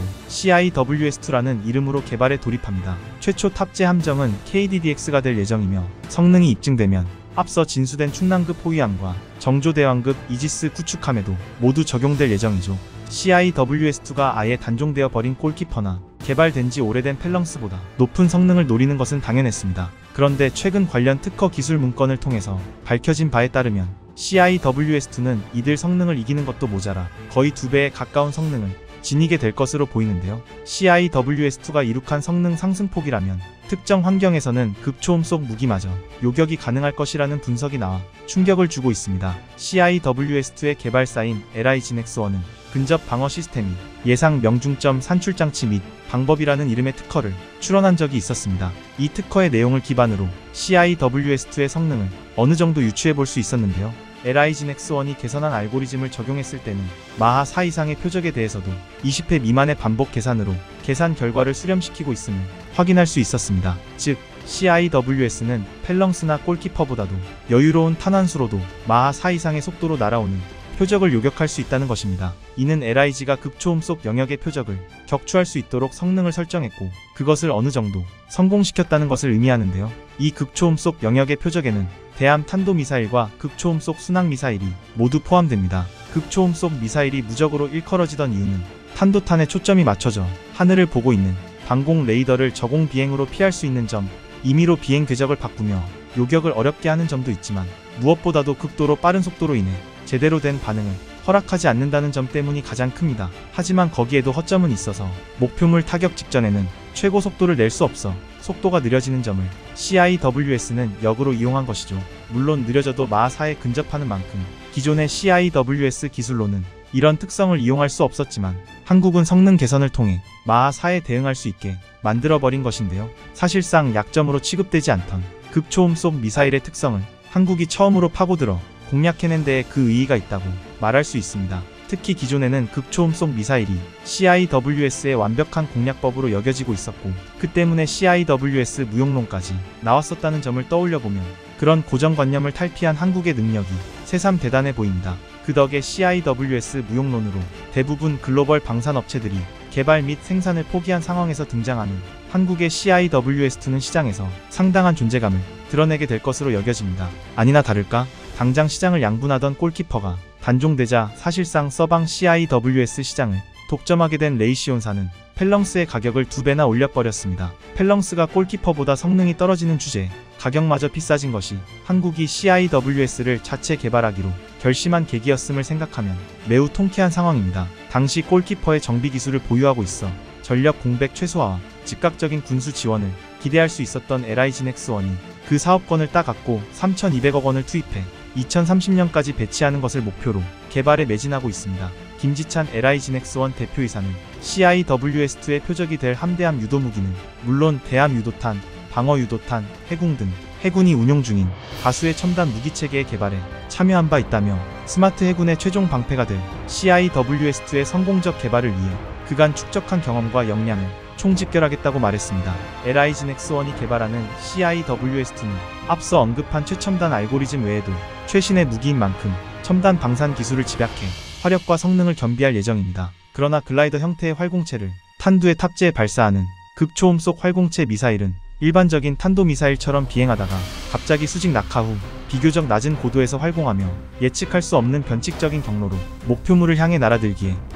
씨아이더블유에스이라는 이름으로 개발에 돌입합니다. 최초 탑재 함정은 케이디디엑스가 될 예정이며 성능이 입증되면 앞서 진수된 충남급 호위함과 정조대왕급 이지스 구축함에도 모두 적용될 예정이죠. 씨아이더블유에스이가 아예 단종되어 버린 골키퍼나 개발된 지 오래된 펠렁스보다 높은 성능을 노리는 것은 당연했습니다. 그런데 최근 관련 특허 기술 문건을 통해서 밝혀진 바에 따르면 씨아이더블유에스이는 이들 성능을 이기는 것도 모자라 거의 두 배에 가까운 성능을 지니게 될 것으로 보이는데요. 씨아이더블유에스이가 이룩한 성능 상승폭이라면 특정 환경에서는 극초음 속 무기마저 요격이 가능할 것이라는 분석이 나와 충격을 주고 있습니다. 씨아이더블유에스이의 개발사인 엘아이지넥스원은 근접 방어 시스템이 예상 명중점 산출장치 및 방법이라는 이름의 특허를 출원한 적이 있었습니다. 이 특허의 내용을 기반으로 씨아이더블유에스이의 성능을 어느 정도 유추해 볼 수 있었는데요. 엘아이지넥스원이 개선한 알고리즘을 적용했을 때는 마하 사 이상의 표적에 대해서도 이십 회 미만의 반복 계산으로 계산 결과를 수렴시키고 있음을 확인할 수 있었습니다. 즉 씨아이더블유에스는 펠렁스나 골키퍼보다도 여유로운 탄환수로도 마하 사 이상의 속도로 날아오는 표적을 요격할 수 있다는 것입니다. 이는 엘아이지가 극초음 속 영역의 표적을 격추할 수 있도록 성능을 설정했고 그것을 어느 정도 성공시켰다는 것을 의미하는데요. 이 극초음 속 영역의 표적에는 대함 탄도미사일과 극초음 속 순항미사일이 모두 포함됩니다. 극초음 속 미사일이 무적으로 일컬어지던 이유는 탄도탄에 초점이 맞춰져 하늘을 보고 있는 방공 레이더를 저공 비행으로 피할 수 있는 점, 임의로 비행 궤적을 바꾸며 요격을 어렵게 하는 점도 있지만 무엇보다도 극도로 빠른 속도로 인해 제대로 된 반응을 허락하지 않는다는 점 때문이 가장 큽니다. 하지만 거기에도 허점은 있어서 목표물 타격 직전에는 최고 속도를 낼 수 없어 속도가 느려지는 점을 씨아이더블유에스는 역으로 이용한 것이죠. 물론 느려져도 마하 사에 근접하는 만큼 기존의 씨아이더블유에스 기술로는 이런 특성을 이용할 수 없었지만 한국은 성능 개선을 통해 마하 사에 대응할 수 있게 만들어버린 것인데요. 사실상 약점으로 취급되지 않던 극초음 속 미사일의 특성을 한국이 처음으로 파고들어 공략해낸 데에 그 의의가 있다고 말할 수 있습니다. 특히 기존에는 극초음 속 미사일이 씨아이더블유에스의 완벽한 공략법으로 여겨지고 있었고 그 때문에 씨아이더블유에스 무용론까지 나왔었다는 점을 떠올려보면 그런 고정관념을 탈피한 한국의 능력이 새삼 대단해 보입니다. 그 덕에 씨아이더블유에스 무용론으로 대부분 글로벌 방산업체들이 개발 및 생산을 포기한 상황에서 등장하는 한국의 씨아이더블유에스이는 시장에서 상당한 존재감을 드러내게 될 것으로 여겨집니다. 아니나 다를까 당장 시장을 양분하던 골키퍼가 단종되자 사실상 서방 씨아이더블유에스 시장을 독점하게 된 레이시온사는 펠렁스의 가격을 두 배나 올려버렸습니다. 펠렁스가 골키퍼보다 성능이 떨어지는 주제에 가격마저 비싸진 것이 한국이 씨아이더블유에스를 자체 개발하기로 결심한 계기였음을 생각하면 매우 통쾌한 상황입니다. 당시 골키퍼의 정비 기술을 보유하고 있어 전력 공백 최소화와 즉각적인 군수 지원을 기대할 수 있었던 엘아이지넥스원이 그 사업권을 따갖고 삼천이백억 원을 투입해 이천삼십 년까지 배치하는 것을 목표로 개발에 매진하고 있습니다. 김지찬 엘아이지넥스원 대표이사는 씨아이더블유에스이의 표적이 될 함대함 유도무기는 물론 대함 유도탄, 방어 유도탄, 해궁 등 해군이 운용 중인 다수의 첨단 무기체계의 개발에 참여한 바 있다며 스마트 해군의 최종 방패가 될 씨아이더블유에스이의 성공적 개발을 위해 그간 축적한 경험과 역량을 총집결하겠다고 말했습니다. 엘아이지넥스원이 개발하는 씨아이더블유에스이는 앞서 언급한 최첨단 알고리즘 외에도 최신의 무기인 만큼 첨단 방산 기술을 집약해 화력과 성능을 겸비할 예정입니다. 그러나 글라이더 형태의 활공체를 탄두에 탑재해 발사하는 극초음 속 활공체 미사일은 일반적인 탄도미사일처럼 비행하다가 갑자기 수직 낙하 후 비교적 낮은 고도에서 활공하며 예측할 수 없는 변칙적인 경로로 목표물을 향해 날아들기에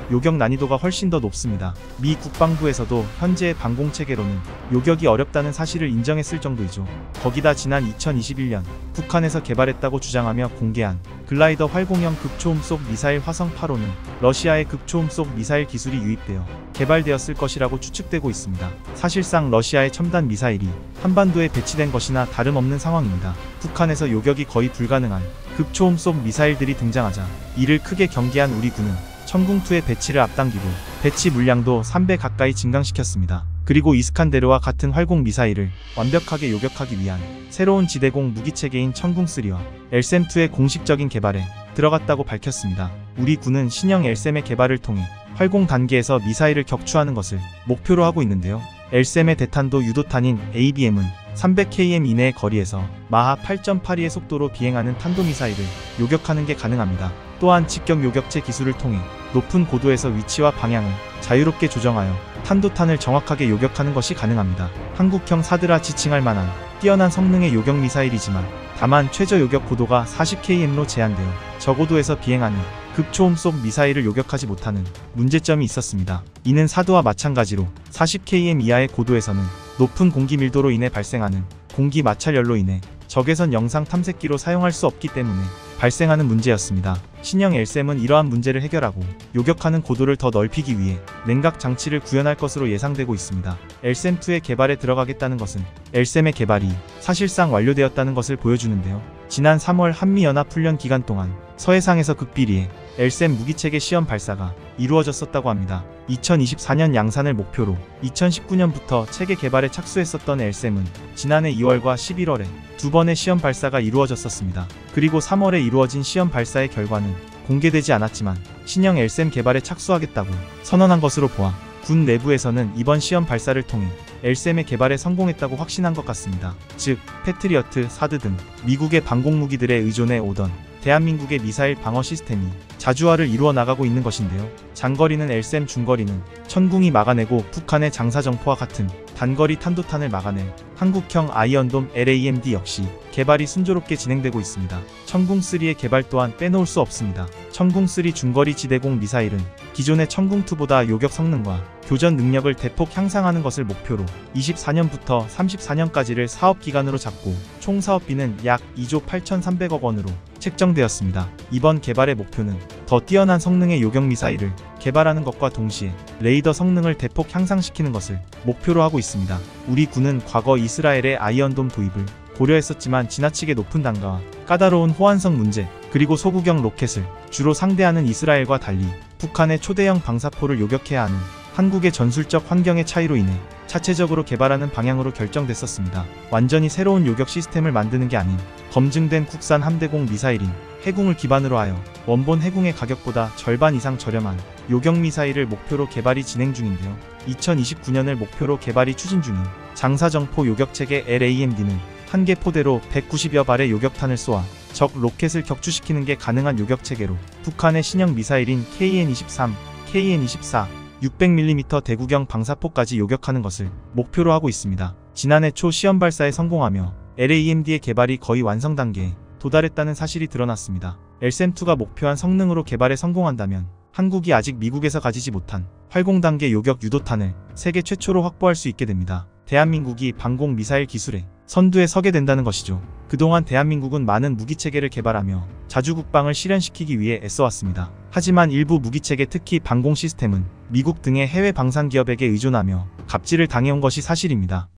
요격 난이도가 훨씬 더 높습니다. 미 국방부에서도 현재의 방공 체계로는 요격이 어렵다는 사실을 인정했을 정도이죠. 거기다 지난 이천이십일 년 북한에서 개발했다고 주장하며 공개한 글라이더 활공형 극초음속 미사일 화성 팔 호는 러시아의 극초음속 미사일 기술이 유입되어 개발되었을 것이라고 추측되고 있습니다. 사실상 러시아의 첨단 미사일이 한반도에 배치된 것이나 다름없는 상황입니다. 북한에서 요격이 거의 불가능한 극초음속 미사일들이 등장하자 이를 크게 경계한 우리 군은 천궁이의 배치를 앞당기고 배치 물량도 삼 배 가까이 증강시켰습니다. 그리고 이스칸데르와 같은 활공 미사일을 완벽하게 요격하기 위한 새로운 지대공 무기체계인 천궁삼과 엘샘이의 공식적인 개발에 들어갔다고 밝혔습니다. 우리 군은 신형 엘샘의 개발을 통해 활공 단계에서 미사일을 격추하는 것을 목표로 하고 있는데요. 엘샘의 대탄도 유도탄인 에이비엠은 삼백 킬로미터 이내의 거리에서 마하 팔 점 팔이의 속도로 비행하는 탄도미사일을 요격하는 게 가능합니다. 또한 직격 요격체 기술을 통해 높은 고도에서 위치와 방향을 자유롭게 조정하여 탄도탄을 정확하게 요격하는 것이 가능합니다. 한국형 사드라 지칭할 만한 뛰어난 성능의 요격 미사일이지만 다만 최저 요격 고도가 사십 킬로미터로 제한되어 저고도에서 비행하는 극초음속 미사일을 요격하지 못하는 문제점이 있었습니다. 이는 사드와 마찬가지로 사십 킬로미터 이하의 고도에서는 높은 공기 밀도로 인해 발생하는 공기 마찰열로 인해 적외선 영상 탐색기로 사용할 수 없기 때문에 발생하는 문제였습니다. 신형 엘샘은 이러한 문제를 해결하고 요격하는 고도를 더 넓히기 위해 냉각 장치를 구현할 것으로 예상되고 있습니다. 엘샘이의 개발에 들어가겠다는 것은 엘샘의 개발이 사실상 완료되었다는 것을 보여주는데요. 지난 삼월 한미연합훈련 기간 동안 서해상에서 극비리에 엘샘 무기체계 시험 발사가 이루어졌었다고 합니다. 이천이십사 년 양산을 목표로 이천십구 년부터 체계 개발에 착수했었던 엘샘은 지난해 이월과 십일월에 두 번의 시험 발사가 이루어졌었습니다. 그리고 삼월에 이루어진 시험 발사의 결과는 공개되지 않았지만 신형 엘샘 개발에 착수하겠다고 선언한 것으로 보아 군 내부에서는 이번 시험 발사를 통해 엘샘의 개발에 성공했다고 확신한 것 같습니다. 즉, 패트리어트, 사드 등 미국의 방공무기들에 의존해 오던 대한민국의 미사일 방어 시스템이 자주화를 이루어 나가고 있는 것인데요. 장거리는 엘샘, 중거리는 천궁이 막아내고 북한의 장사정포와 같은 단거리 탄도탄을 막아낼 한국형 아이언돔 램드 역시 개발이 순조롭게 진행되고 있습니다. 천궁삼의 개발 또한 빼놓을 수 없습니다. 천궁삼 중거리 지대공 미사일은 기존의 천궁이보다 요격 성능과 교전 능력을 대폭 향상하는 것을 목표로 이십사 년부터 삼십사 년까지를 사업기간으로 잡고 총 사업비는 약 이조 팔천삼백억 원으로 책정되었습니다. 이번 개발의 목표는 더 뛰어난 성능의 요격 미사일을 개발하는 것과 동시에 레이더 성능을 대폭 향상시키는 것을 목표로 하고 있습니다. 우리 군은 과거 이스라엘의 아이언돔 도입을 고려했었지만 지나치게 높은 단가와 까다로운 호환성 문제, 그리고 소구경 로켓을 주로 상대하는 이스라엘과 달리 북한의 초대형 방사포를 요격해야 하는 한국의 전술적 환경의 차이로 인해 차체적으로 개발하는 방향으로 결정됐었습니다. 완전히 새로운 요격 시스템을 만드는 게 아닌 검증된 국산 함대공 미사일인 해궁을 기반으로 하여 원본 해궁의 가격보다 절반 이상 저렴한 요격 미사일을 목표로 개발이 진행 중인데요. 이천이십구 년을 목표로 개발이 추진 중인 장사정포 요격체계 램드는 한 개 포대로 백구십여 발의 요격탄을 쏘아 적 로켓을 격추시키는 게 가능한 요격체계로 북한의 신형 미사일인 케이엔 이십삼, 케이엔 이십사, 육백 밀리미터 대구경 방사포까지 요격하는 것을 목표로 하고 있습니다. 지난해 초 시험 발사에 성공하며 램드의 개발이 거의 완성 단계에 도달했다는 사실이 드러났습니다. 엘샘이가 목표한 성능으로 개발에 성공한다면 한국이 아직 미국에서 가지지 못한 활공 단계 요격 유도탄을 세계 최초로 확보할 수 있게 됩니다. 대한민국이 방공 미사일 기술의 선두에 서게 된다는 것이죠. 그동안 대한민국은 많은 무기체계를 개발하며 자주국방을 실현시키기 위해 애써왔습니다. 하지만 일부 무기체계, 특히 방공 시스템은 미국 등의 해외 방산기업에게 의존하며 갑질을 당해온 것이 사실입니다.